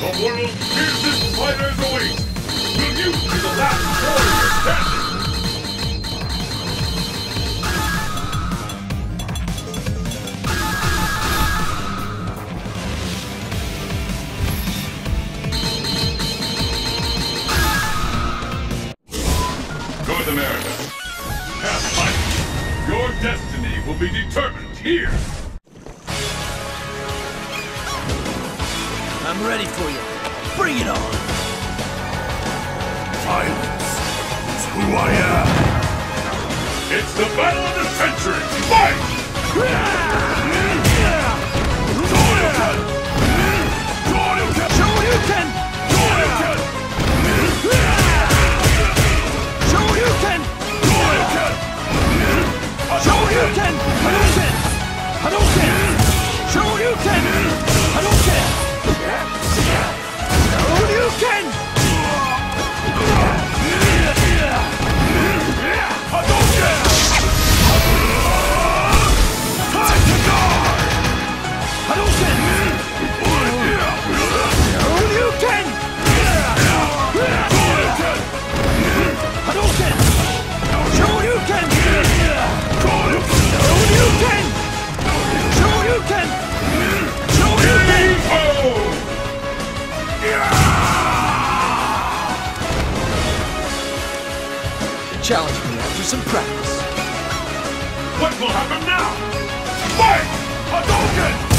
The world's fiercest fighters await! Will you be the last warrior standing? North America, past fight! Your destiny will be determined here! I'm ready for you. Bring it on! Violence is who I am! It's the battle of the century! Fight! Shoryuken! Shoryuken! Shoryuken! Shoryuken! Shoryuken! Shoryuken! Shoryuken! Hadouken! Hadouken! Shoryuken! Hadouken! Shoryuken! Hadouken! Time to guard! Hadouken! Shoryuken! Hadouken! Shoryuken! Shoryuken! Shoryuken! Shoryuken! Challenge me after some practice. What will happen now? Fight! Hadouken!